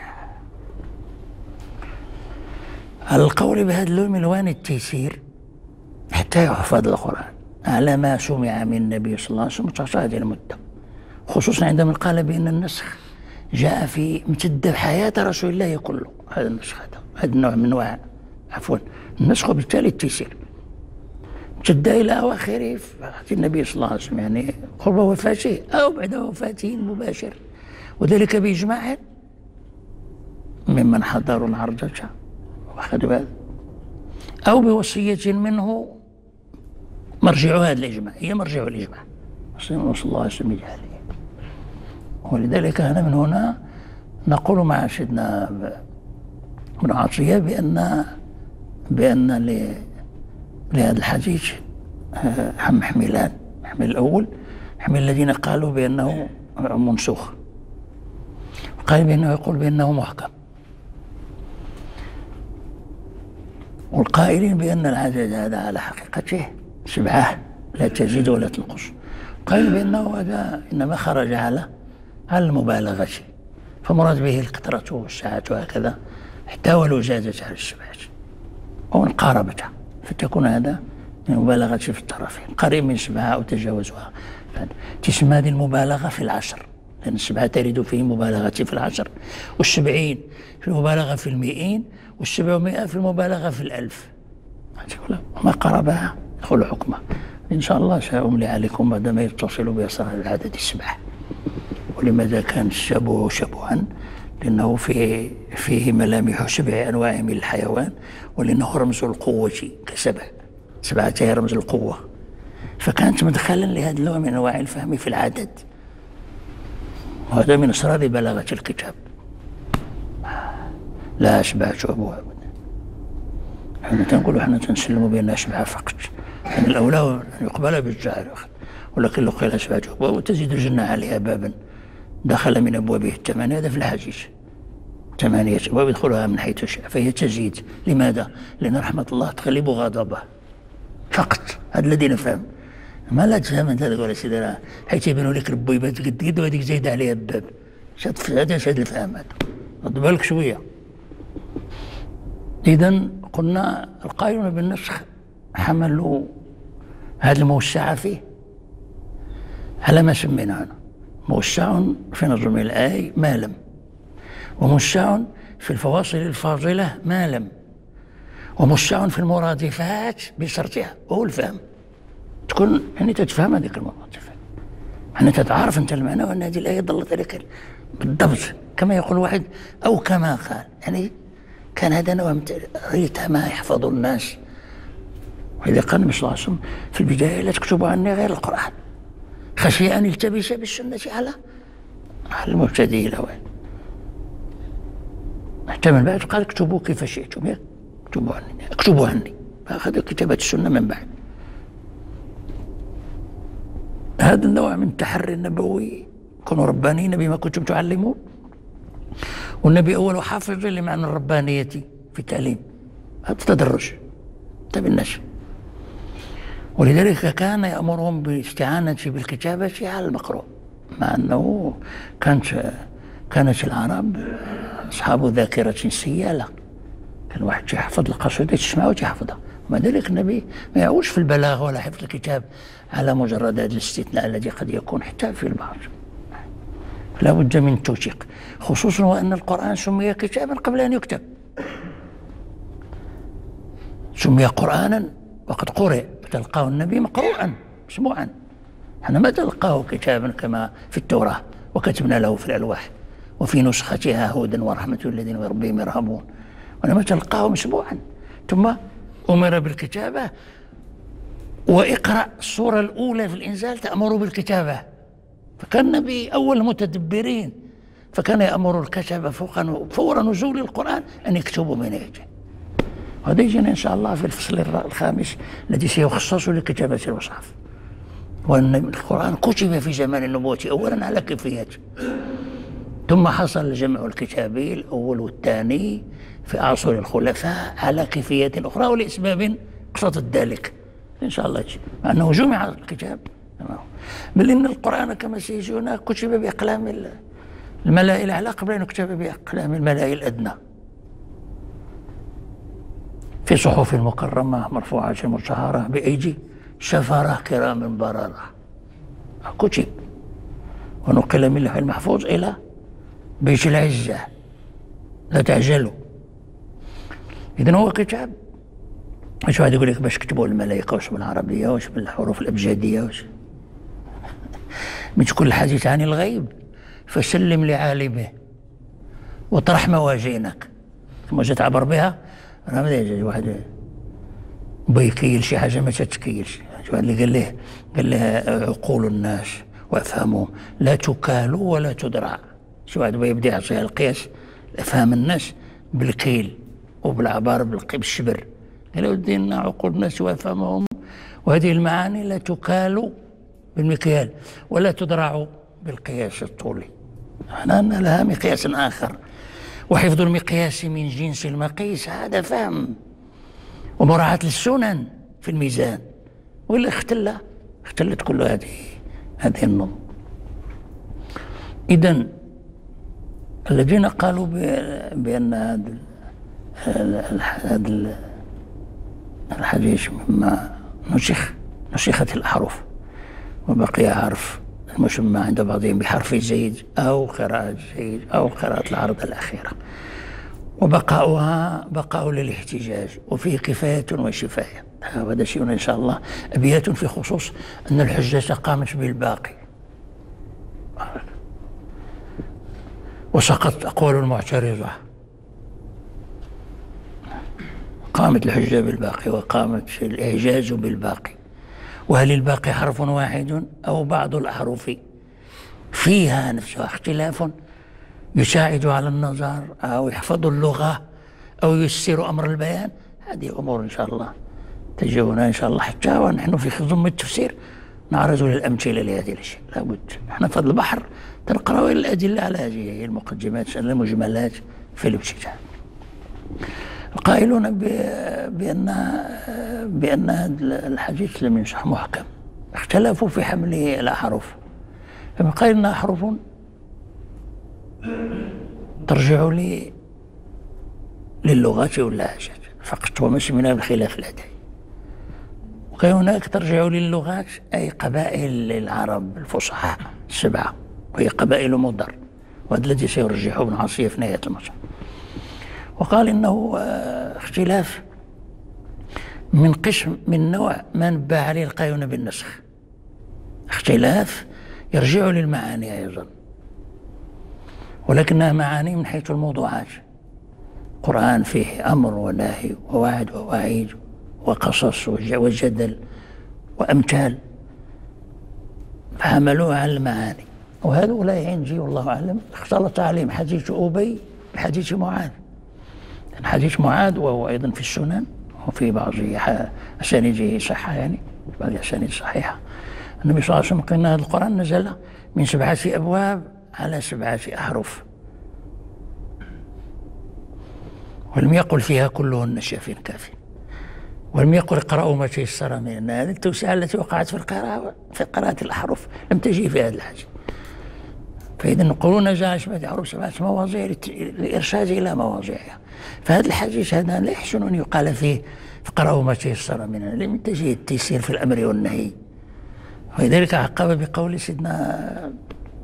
على القول بهذا الملوان التيسير حتى يحفظ القرآن على ما سمع من النبي صلى الله عليه وسلم في هذه المدة، خصوصا عندما قال بأن النسخ جاء في امتد حياة رسول الله كله. هذا النسخ هذا النوع من انواع النسخ، وبالتالي التيسير امتد إلى أواخره في النبي صلى الله عليه وسلم، يعني قرب وفاته أو بعد وفاته المباشر، وذلك بإجماع ممن حضروا العرضة واخذوا هذا، أو بوصية منه مرجع هذا الإجماع، هي مرجع الإجماع صلى الله عليه وسلم. ولذلك أنا من هنا نقول مع سيدنا ابن عطية بأن لهذا الحديث حملان. الحمل الأول حمل الذين قالوا بأنه منسوخ، وقال بأنه يقول بأنه محكم، والقائلين بأن العدد هذا على حقيقته 7 لا تزيد ولا تنقص، قال بأنه هذا إنما خرج على المبالغة، فمراد به الكثرة والسعة وهكذا، حتى ولو زادت على 7 أو انقاربتها، فتكون هذا من مبالغة في الطرفين، قريب من 7 أو تجاوزها. تسمى هذه المبالغة في العشر، لأن السبعة ترد فيه مبالغة في العشر، والسبعين في المبالغة في المئين، والسبعمائة في المبالغة في الألف. ما قربها يدخل حكمه. إن شاء الله سأملي عليكم بعد ما يتصل بأسرار العدد السبعة. ولماذا كان الشبه شبها؟ لأنه فيه ملامح 7 أنواع من الحيوان، ولأنه رمز القوة كسبع، 7 هي رمز القوة، فكانت مدخلا لهذا النوع من أنواع الفهم في العدد. وهذا من أسرار بلاغة الكتاب. لا أشبع شعبها أبدا. احنا تنقول احنا تنسلم بأن أشبع فقط، يعني الأولى أن يقبل بالجار، ولكن لو قيل أشبع شعبها وتزيد الجنة عليها بابا دخل من أبوابه 8. هذا في الحديث 8 أبواب يدخلها من حيث شاء، فهي تزيد. لماذا؟ لأن رحمة الله تغلب غضبه فقط. هذا الذي نفهم. ما لا تفهم أنت تقول يا سيدي حيث يبنوا لك ربيبات قد قد وهذيك زايد عليها الباب. هذا شاد الفهم هذا، رد بالك شوية. إذا قلنا القائلون بالنسخ حملوا هذا الموسع فيه على ما سميناه موسع في نظم الآي ما لم، وموسع في الفواصل الفاضلة ما لم، وموسع في المرادفات بشرطها وهو الفهم. تكون يعني تتفهم هذيك المرادفات، يعني تتعرف أنت المعنى، وأن هذه الآية ضلت عليك بالضبط كما يقول واحد أو كما قال. يعني كان هذا نوع ريت ما يحفظ الناس. وإذا قال النبي صلى الله عليه وسلم في البداية لا تكتبوا عني غير القرآن خشي أن يلتبس بالسنة على المبتدئ الأول. حتى من بعد قال اكتبوا كيف شئتم، اكتبوا عني، فأخذ كتابة السنة من بعد. هذا النوع من التحري النبوي، كونوا ربانيين بما كنتم تعلمون. والنبي أول حافظ لمعنى الربانية في التعليم، هذا تدرج بالنشر. ولذلك كان يأمرهم بالاستعانة بالكتابة على المقروء، مع أنه كانت العرب أصحاب ذاكرة سيالة، كان واحد يحفظ القصيدة تسمعه وتحفظها. ومع ذلك النبي ما يعوش في البلاغة ولا حفظ الكتاب على مجرد هذا الاستثناء الذي قد يكون حتى في البعض. لا بد من التوثيق، خصوصا وأن القرآن سمي كتابا قبل أن يكتب، سمي قرآنا وقد قرئ، تلقاه النبي مقروءا مسموعا. احنا ما تلقاه كتابا كما في التوراة وكتبنا له في الألواح وفي نسختها هدى ورحمة للذين بربهم يرهبون، وإنما تلقاه مسموعا. ثم أمر بالكتابة، وإقرأ السورة الأولى في الإنزال تأمر بالكتابة، فكان النبي أول المتدبرين، فكان يأمر الكتبة فور نزول القرآن أن يكتبوا من يده. وهذا يجينا إن شاء الله في الفصل الخامس الذي سيخصص لكتابة المصحف. وأن القرآن كتب في زمان النبوة أولا على كيفيته، ثم حصل الجمع الكتابي الأول والثاني في عصر الخلفاء على كيفية أخرى ولأسباب اقتضت ذلك إن شاء الله، مع أنه جمع الكتاب. بل إن القرآن كما سيجي هنا كتب بأقلام الملائي الأعلى قبل أن يكتب بأقلام الملائي الأدنى، في صحف مكرمة مرفوعة مشهرة بأيدي سفرة كرام بررة كتب، ونقل من اللوح المحفوظ إلى بيت العزة لا تعجلوا. إذن هو كتاب. مش واحد يقول لك باش كتبوا الملائكة واش بالعربية واش بالحروف الأبجدية واش مش كل حديث عن الغيب فسلم لعالمه وطرح موازينك ثم تعبر بها. أنا واحد بيكيل شي حاجة ما تتكيلش، واحد اللي قال له عقول الناس وأفهمهم لا تكال ولا تدرع. شي واحد بيبدا يعطيها القياس أفهام الناس بالكيل وبالعبار بالشبر. قال ودي إن عقول الناس وأفهمهم وهذه المعاني لا تكال بالمكيال ولا تدرع بالقياس الطولي، أن لها مقياس آخر. وحفظ المقياس من جنس المقيس هذا فهم ومراعاة السنن في الميزان، ولا اختلت كل هذه النظم. إذن الذين قالوا بأن هذا الحديث مما نسخت الأحرف وبقي حرف المسمى عند بعضهم بحرف الزيد أو قراءة زيد أو قراءة العرض الأخيرة، وبقاؤها بقاء للاحتجاج، وفيه كفاية وشفاية. هذا شيء إن شاء الله. أبيات في خصوص أن الحجة قامت بالباقي وسقط أقوال المعترضة. قامت الحجة بالباقي وقامت الإعجاز بالباقي. وهل الباقي حرف واحد أو بعض الأحرف فيها نفسها اختلاف يساعد على النظر أو يحفظ اللغة أو ييسر أمر البيان؟ هذه أمور إن شاء الله تجيبنا إن شاء الله، حتى ونحن في خضم التفسير نعرض للأمثلة لهذه الأشياء. لابد نحن في البحر تنقرأ الأدلة على هذه المقدمات المجملات في الابتداء. القائلون بأن الحديث لم يصح محكم اختلفوا في حمله الأحرف، فمن قال إنها أحرف ترجع للغات واللهجات فقط ومش منها بخلاف الأداء، وكان هناك ترجع للغات أي قبائل العرب الفصحاء 7 وهي قبائل مضر، وهذا الذي سيرجحه ابن عصية في نهاية المطاف. وقال إنه اختلاف من قسم من نوع ما نبه عليه القائلون بالنسخ، اختلاف يرجع للمعاني أيضا، ولكنها معاني من حيث الموضوعات. القرآن فيه أمر ونهي ووعد ووعيد وقصص وجدل وأمثال، فحملوها على المعاني. وهؤلاء عندي والله أعلم اختلط عليهم حديث أبي بحديث معاذ. حديث معاذ وهو أيضا في السنن وفي بعض أسانيده صحة، يعني بعض الأسانيد صحيحة. النبي صلى الله عليه وسلم قال إن هذا القرآن نزل من 7 أبواب على 7 أحرف، ولم يقل فيها كلهن شاف كاف، ولم يقل اقرأوا ما تيسر من هذه التوسعة التي وقعت في قراءة الأحرف لم تجي في هذا الحديث. فإذا نقولون جاء 7 أحرف 7 مواضيع للإرشاد إلى مواضعها. فهذا الحديث هذا لا يحسن أن يقال فيه فقرأوا ما تيسر منها، لم تجي التيسير في الأمر والنهي. ولذلك عقب بقول سيدنا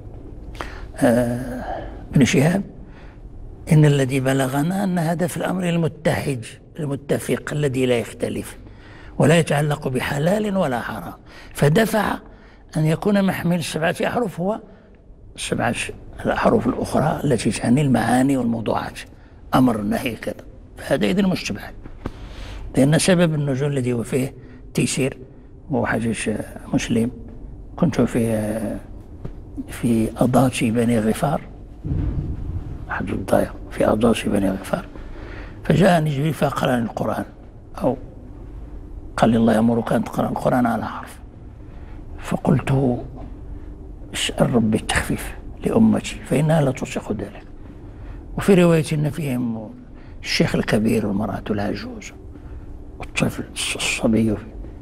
ابن شهاب إن الذي بلغنا أن هذا في الأمر المتحد المتفق الذي لا يختلف ولا يتعلق بحلال ولا حرام، فدفع أن يكون محمل 7 أحرف هو 7 الأحرف الأخرى التي تعني المعاني والموضوعات، أمر نهي كذا. فهذا إذن مشتبه، لأن سبب النزول الذي هو فيه تيسير هو حديث مسلم. كنت في أضاط بني غفار، أحد الضيق في أضاط بني غفار، فجاءني جبريل فقرأني القرآن، أو قال لي الله يأمرك أن تقرأ القرآن على حرف. فقلت اسأل ربي التخفيف لأمتي فإنها لا تطيق ذلك. وفي رواية أن فيهم الشيخ الكبير والمرأة العجوز والطفل الصبي.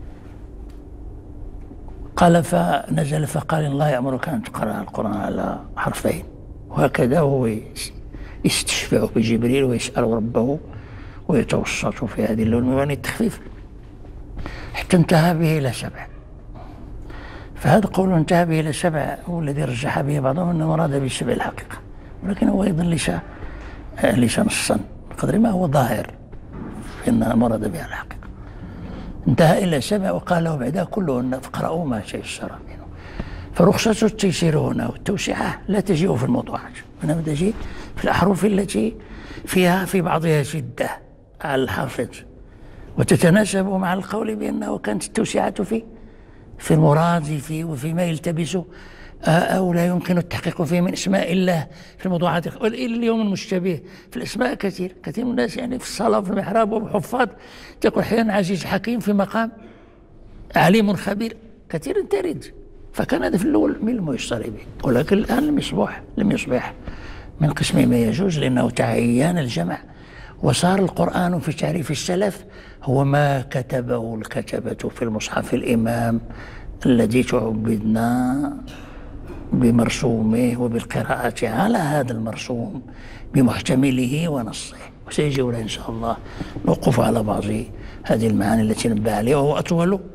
قال فنزل فقال الله يأمرك أن تقرأ القرآن على حرفين، وهكذا هو يستشفع بجبريل ويسأل ربه ويتوسط في هذه اللون التخفيف حتى انتهى به إلى 7. فهذا قول انتهى به إلى 7 هو الذي رجح به بعضهم أنه مراد ب7 الحقيقة، ولكن هو أيضا ليس نصا بقدر ما هو ظاهر في أنه مراد بها الحقيقة. انتهى إلى 7 وقال له بعدها كلهن فاقرأوا ما تيسر منه. فرخصة التيسير هنا والتوسعة لا تجيء في الموضوعات، وإنما تجيء في الأحرف التي فيها في بعضها شدة على الحافظ، وتتناسب مع القول بأنه كانت التوسعة في المراد فيه وفيما يلتبس أو لا يمكن التحقيق فيه من اسماء الله في الموضوعات. اليوم المشتبه في الاسماء كثير من الناس، يعني في الصلاة وفي المحراب وحفاظ تقول أحيانا عزيز حكيم في مقام عليم خبير، كثير ترد. فكان هذا في الأول من الميسر به، ولكن الآن لم يصبح من قسم ما يجوز، لأنه تعين الجمع، وصار القرآن في تعريف السلف هو ما كتبه الكتبة في المصحف الإمام الذي تعبدنا بمرسومه وبالقراءة على هذا المرسوم بمحتمله ونصه. وسيجينا إن شاء الله نوقف على بعض هذه المعاني التي نبه عليها، وهو أطول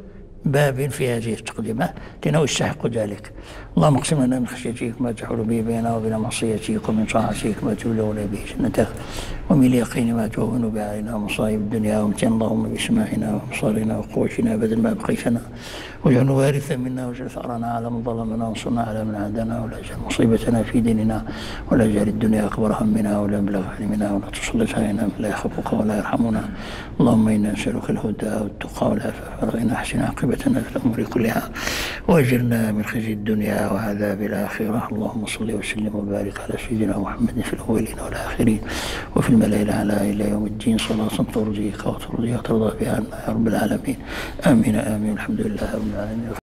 باب في هذه التقدمات لأنه يستحق ذلك. اللهم اقسم لنا من خشيتك ما تحول به بيننا وبين معصيتك، ومن طاعتك ما تبلغنا به جنتك، ومن اليقين ما تهون به علينا مصائب الدنيا، ومتعنا اللهم باسماعنا وابصارنا وقوتنا بدل ما بقيتنا، واجعله وارثا منا، واجعل ثارنا على من ظلمنا، وانصرنا على من عادانا، ولا تجعل مصيبتنا في ديننا، ولا تجعل الدنيا اكبر همنا ولا مبلغ علمنا، ولا تسلط علينا من لا يخافك ولا يرحمنا. اللهم انا نسالك الهدى والتقى والعفاف والغنى، احسن عاقبتنا في الامور كلها، واجرنا من خزي الدنيا وعذاب الاخره. اللهم صل وسلم وبارك على سيدنا محمد في الاولين والاخرين وفي الملائكه الاعلى الى يوم الدين، صلاه ترضيك وترضي وترضى بها عنا يا رب العالمين. امين امين. الحمد لله رب العالمين.